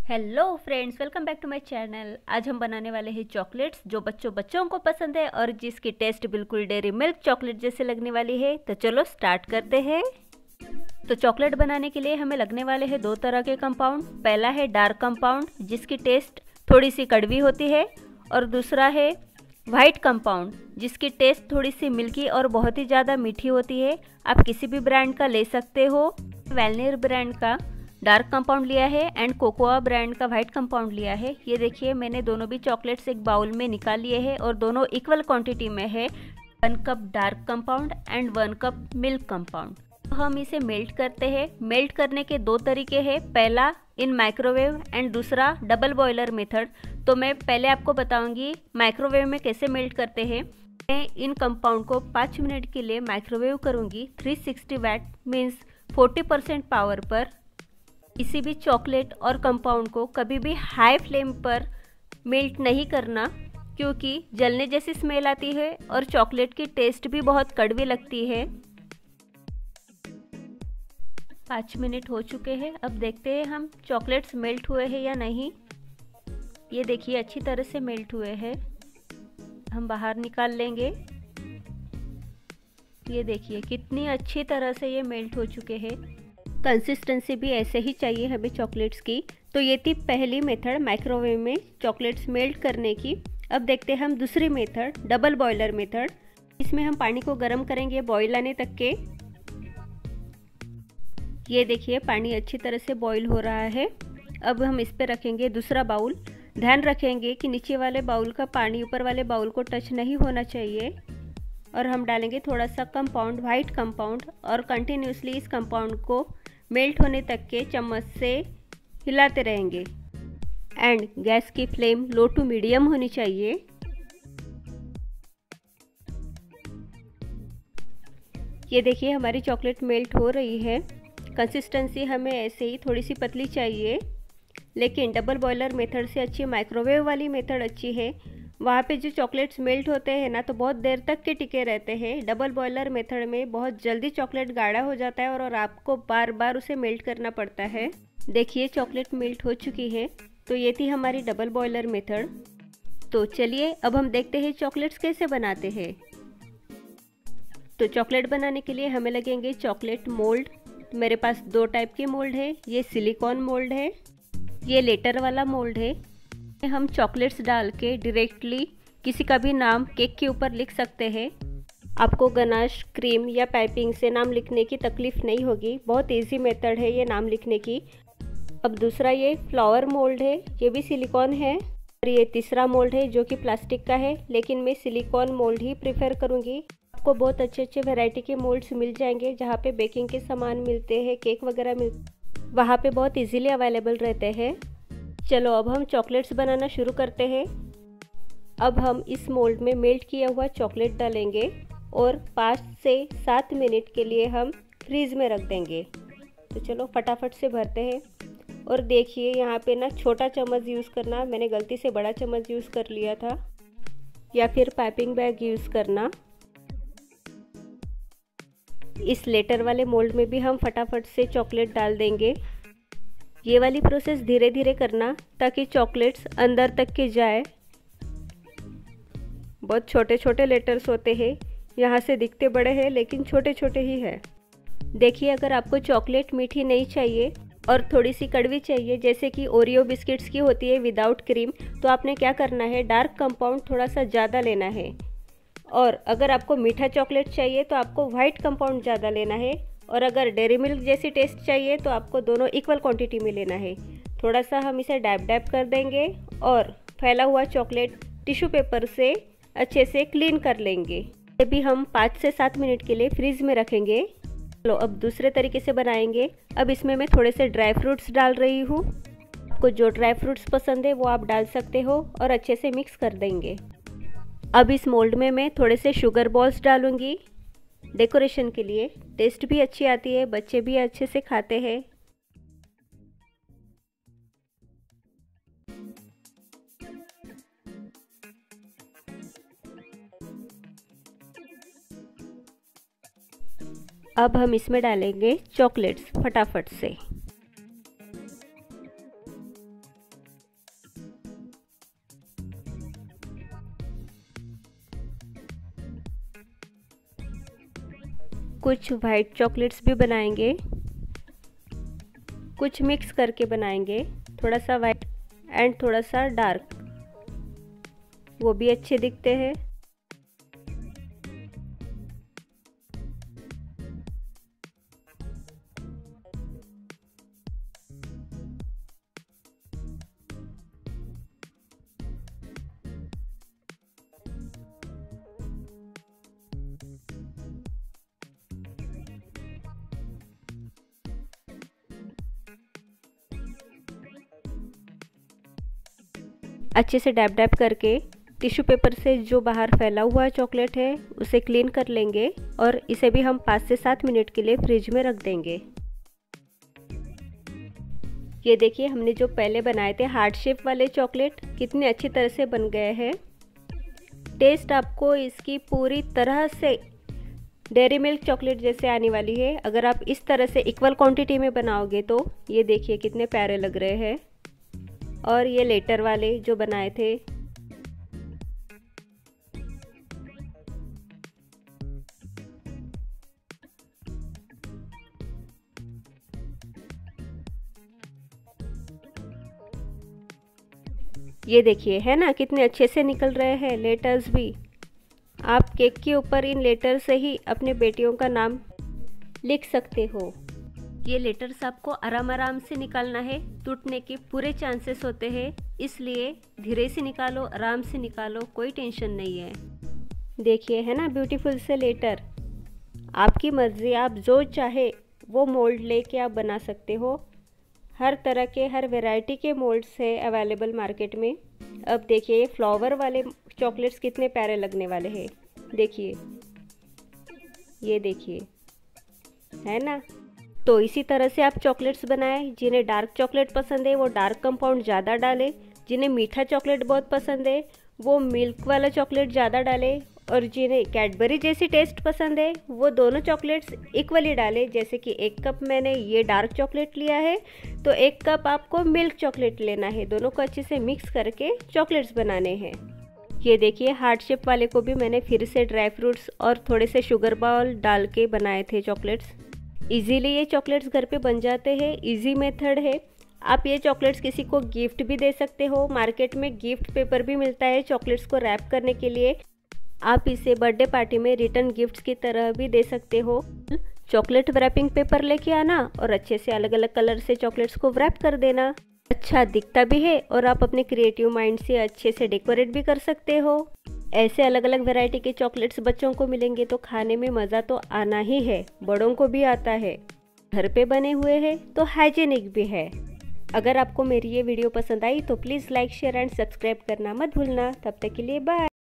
Hello friends, welcome back to my channel. आज हम बनाने वाले हैं चॉकलेट्स जो बच्चों को पसंद है और जिसकी टेस्ट बिल्कुल डेयरी मिल्क चॉकलेट जैसे लगने वाली है। तो चलो स्टार्ट करते हैं। तो चॉकलेट बनाने के लिए हमें लगने वाले हैं दो तरह के कंपाउंड। पहला है डार्क कंपाउंड जिसकी टेस्ट थोड़ी सी कड़वी होती है, और दूसरा है वाइट कंपाउंड जिसकी टेस्ट थोड़ी सी मिल्की और बहुत ही ज़्यादा मीठी होती है। आप किसी भी ब्रांड का ले सकते हो। वेलनेर ब्रांड का डार्क कंपाउंड लिया है एंड कोकोआ ब्रांड का वाइट कंपाउंड लिया है। ये देखिए, मैंने दोनों भी चॉकलेट्स एक बाउल में निकाल लिए हैं और दोनों इक्वल क्वांटिटी में है। 1 cup dark compound and 1 cup milk compound. तो हम इसे मेल्ट करते हैं। मेल्ट करने के दो तरीके हैं, पहला इन माइक्रोवेव एंड दूसरा डबल बॉयलर मेथड। तो मैं पहले आपको बताऊंगी माइक्रोवेव में कैसे मेल्ट करते हैं। मैं इन कंपाउंड को 5 मिनट के लिए माइक्रोवेव करूंगी 360 वाट मीन्स 40% पावर पर। किसी भी चॉकलेट और कंपाउंड को कभी भी हाई फ्लेम पर मेल्ट नहीं करना, क्योंकि जलने जैसी स्मेल आती है और चॉकलेट की टेस्ट भी बहुत कड़वी लगती है। 5 मिनट हो चुके हैं। अब देखते हैं हम चॉकलेट्स मेल्ट हुए हैं या नहीं। ये देखिए, अच्छी तरह से मेल्ट हुए हैं। हम बाहर निकाल लेंगे। ये देखिए कितनी अच्छी तरह से ये मेल्ट हो चुके हैं। कंसिस्टेंसी भी ऐसे ही चाहिए हमें चॉकलेट्स की। तो ये थी पहली मेथड माइक्रोवेव में चॉकलेट्स मेल्ट करने की। अब देखते हैं हम दूसरी मेथड, डबल बॉयलर मेथड। इसमें हम पानी को गर्म करेंगे बॉईल आने तक के। ये देखिए पानी अच्छी तरह से बॉईल हो रहा है। अब हम इस पे रखेंगे दूसरा बाउल। ध्यान रखेंगे कि नीचे वाले बाउल का पानी ऊपर वाले बाउल को टच नहीं होना चाहिए। और हम डालेंगे थोड़ा सा कंपाउंड, वाइट कंपाउंड, और कंटिन्यूसली इस कंपाउंड को मेल्ट होने तक के चम्मच से हिलाते रहेंगे। एंड गैस की फ्लेम लो टू मीडियम होनी चाहिए। ये देखिए हमारी चॉकलेट मेल्ट हो रही है। कंसिस्टेंसी हमें ऐसे ही थोड़ी सी पतली चाहिए, लेकिन डबल बॉयलर मेथड से अच्छी माइक्रोवेव वाली मेथड अच्छी है। वहाँ पे जो चॉकलेट्स मेल्ट होते हैं ना, तो बहुत देर तक के टिके रहते हैं। डबल बॉयलर मेथड में बहुत जल्दी चॉकलेट गाढ़ा हो जाता है और आपको बार बार उसे मेल्ट करना पड़ता है। देखिए चॉकलेट मेल्ट हो चुकी है। तो ये थी हमारी डबल बॉयलर मेथड। तो चलिए अब हम देखते हैं चॉकलेट्स कैसे बनाते हैं। तो चॉकलेट बनाने के लिए हमें लगेंगे चॉकलेट मोल्ड। मेरे पास 2 टाइप के मोल्ड है। ये सिलिकॉन मोल्ड है, ये लेटर वाला मोल्ड है। हम चॉकलेट्स डाल के डायरेक्टली किसी का भी नाम केक के ऊपर लिख सकते हैं। आपको गनाश, क्रीम या पाइपिंग से नाम लिखने की तकलीफ नहीं होगी। बहुत इजी मेथड है ये नाम लिखने की। अब दूसरा ये फ्लावर मोल्ड है, ये भी सिलिकॉन है। और ये तीसरा मोल्ड है जो कि प्लास्टिक का है, लेकिन मैं सिलिकॉन मोल्ड ही प्रेफर करूँगी। आपको बहुत अच्छे अच्छे वैरायटी के मोल्ड्स मिल जाएंगे जहाँ पे बेकिंग के सामान मिलते हैं, केक वगैरह वहाँ पे बहुत इजीली अवेलेबल रहते हैं। चलो अब हम चॉकलेट्स बनाना शुरू करते हैं। अब हम इस मोल्ड में मेल्ट किया हुआ चॉकलेट डालेंगे और 5 से 7 मिनट के लिए हम फ्रीज में रख देंगे। तो चलो फटाफट से भरते हैं। और देखिए यहाँ पे ना छोटा चम्मच यूज़ करना, मैंने गलती से बड़ा चम्मच यूज़ कर लिया था, या फिर पाइपिंग बैग यूज़ करना। इस लेटर वाले मोल्ड में भी हम फटाफट से चॉकलेट डाल देंगे। ये वाली प्रोसेस धीरे धीरे करना ताकि चॉकलेट्स अंदर तक के जाए। बहुत छोटे छोटे लेटर्स होते हैं, यहाँ से दिखते बड़े हैं लेकिन छोटे छोटे ही है। देखिए अगर आपको चॉकलेट मीठी नहीं चाहिए और थोड़ी सी कड़वी चाहिए, जैसे कि ओरियो बिस्किट्स की होती है विदाउट क्रीम, तो आपने क्या करना है, डार्क कंपाउंड थोड़ा सा ज़्यादा लेना है। और अगर आपको मीठा चॉकलेट चाहिए तो आपको वाइट कंपाउंड ज़्यादा लेना है। और अगर डेयरी मिल्क जैसी टेस्ट चाहिए तो आपको दोनों इक्वल क्वांटिटी में लेना है। थोड़ा सा हम इसे डैब डैब कर देंगे और फैला हुआ चॉकलेट टिश्यू पेपर से अच्छे से क्लीन कर लेंगे। ये भी हम 5 से 7 मिनट के लिए फ्रीज में रखेंगे। चलो अब दूसरे तरीके से बनाएंगे। अब इसमें मैं थोड़े से ड्राई फ्रूट्स डाल रही हूँ। आपको जो ड्राई फ्रूट्स पसंद है वो आप डाल सकते हो और अच्छे से मिक्स कर देंगे। अब इस मोल्ड में मैं थोड़े से शुगर बॉल्स डालूंगी डेकोरेशन के लिए। टेस्ट भी अच्छी आती है, बच्चे भी अच्छे से खाते हैं। अब हम इसमें डालेंगे चॉकलेट्स फटाफट से। कुछ वाइट चॉकलेट्स भी बनाएंगे, कुछ मिक्स करके बनाएंगे, थोड़ा सा वाइट एंड थोड़ा सा डार्क, वो भी अच्छे दिखते हैं। अच्छे से डैब डैब करके टिश्यू पेपर से जो बाहर फैला हुआ चॉकलेट है उसे क्लीन कर लेंगे और इसे भी हम 5 से 7 मिनट के लिए फ्रिज में रख देंगे। ये देखिए हमने जो पहले बनाए थे हार्ट शेप वाले चॉकलेट कितने अच्छी तरह से बन गए हैं। टेस्ट आपको इसकी पूरी तरह से डेयरी मिल्क चॉकलेट जैसे आने वाली है अगर आप इस तरह से इक्वल क्वांटिटी में बनाओगे तो। ये देखिए कितने प्यारे लग रहे हैं। और ये लेटर वाले जो बनाए थे, ये देखिए है ना कितने अच्छे से निकल रहे हैं लेटर्स भी। आप केक के ऊपर इन लेटर से ही अपने बेटियों का नाम लिख सकते हो। ये लेटर्स आपको आराम आराम से निकालना है, टूटने के पूरे चांसेस होते हैं, इसलिए धीरे से निकालो, आराम से निकालो, कोई टेंशन नहीं है। देखिए है ना ब्यूटीफुल से लेटर। आपकी मर्ज़ी, आप जो चाहे वो मोल्ड लेके आप बना सकते हो। हर तरह के हर वैरायटी के मोल्ड्स है अवेलेबल मार्केट में। अब देखिए फ्लावर वाले चॉकलेट्स कितने प्यारे लगने वाले हैं। देखिए, ये देखिए है ना। तो इसी तरह से आप चॉकलेट्स बनाएं। जिन्हें डार्क चॉकलेट पसंद है वो डार्क कंपाउंड ज़्यादा डालें, जिन्हें मीठा चॉकलेट बहुत पसंद है वो मिल्क वाला चॉकलेट ज़्यादा डालें, और जिन्हें कैडबरी जैसी टेस्ट पसंद है वो दोनों चॉकलेट्स इक्वली डालें। जैसे कि 1 कप मैंने ये डार्क चॉकलेट लिया है तो 1 कप आपको मिल्क चॉकलेट लेना है। दोनों को अच्छे से मिक्स करके चॉकलेट्स बनाने हैं। ये देखिए हार्ट शेप वाले को भी मैंने फिर से ड्राई फ्रूट्स और थोड़े से शुगर बॉल डाल के बनाए थे चॉकलेट्स। इजीली ये चॉकलेट्स घर पे बन जाते हैं, इजी मेथड है। आप ये चॉकलेट्स किसी को गिफ्ट भी दे सकते हो। मार्केट में गिफ्ट पेपर भी मिलता है चॉकलेट्स को रैप करने के लिए। आप इसे बर्थडे पार्टी में रिटर्न गिफ्ट्स की तरह भी दे सकते हो। चॉकलेट रैपिंग पेपर लेके आना और अच्छे से अलग अलग कलर से चॉकलेट्स को रैप कर देना। अच्छा दिखता भी है और आप अपने क्रिएटिव माइंड से अच्छे से डेकोरेट भी कर सकते हो। ऐसे अलग अलग वैरायटी के चॉकलेट्स बच्चों को मिलेंगे तो खाने में मज़ा तो आना ही है, बड़ों को भी आता है। घर पे बने हुए हैं तो हाइजीनिक भी है। अगर आपको मेरी ये वीडियो पसंद आई तो please like share and subscribe करना मत भूलना। तब तक के लिए बाय।